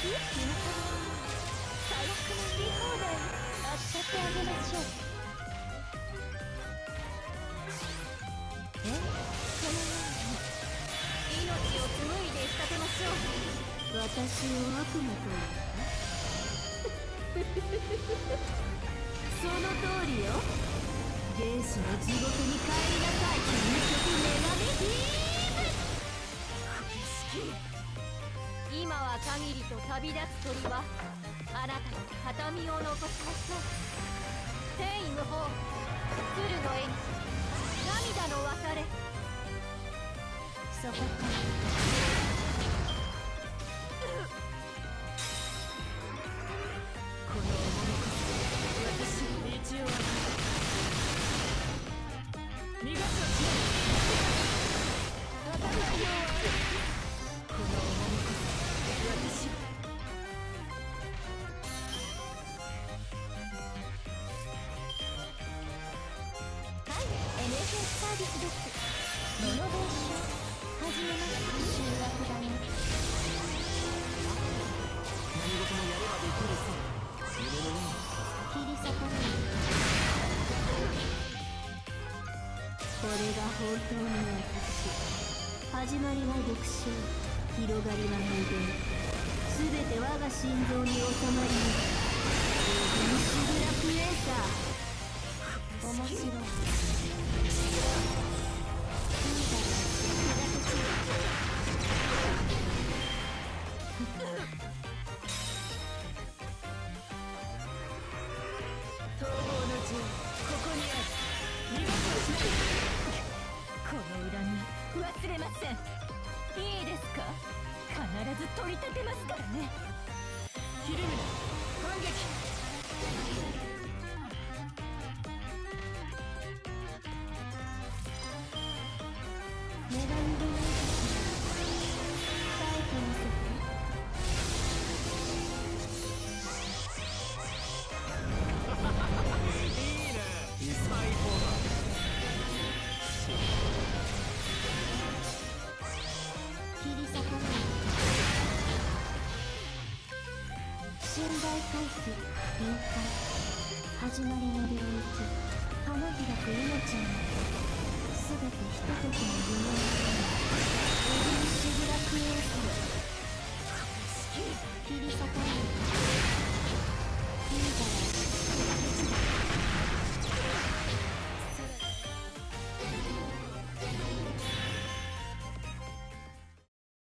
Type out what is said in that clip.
最悪の見放題扱ってあげましょう。このように命を紡いで仕立てましょう。私を悪魔というその通りよ。原始の地獄に帰りなさい。究極女神ヒーム。今は限りと旅立つ鳥はあなたに形見を残しましょう。天意無法、鶴の絵に涙の別れ。そこからこの重みこそ私の道を歩く。逃がすわしない。当たらないようある。この重みこそ私ははい、NFS サービスです。モノベーション始めます。集落だね。 何事もやればできるさ。夢のように切り裂かれる。これが本当の私。始まりは独唱、広がりは無限。すべて我が心臓に収まります。シグラクエーサー。面白い。逃亡の銃、ここにある。逃がすわしない。この恨み忘れません。いいですか、必ず取り立てますからね。 ひるむな、反撃。 女神でないと耐えてみせて。 いいね、最高だ。 切り裂かれる。信頼回避、臨界。始まりの領域。花開く命の中。すべてひとときの夢のように。エリン・シグラクエース。切り裂かれる。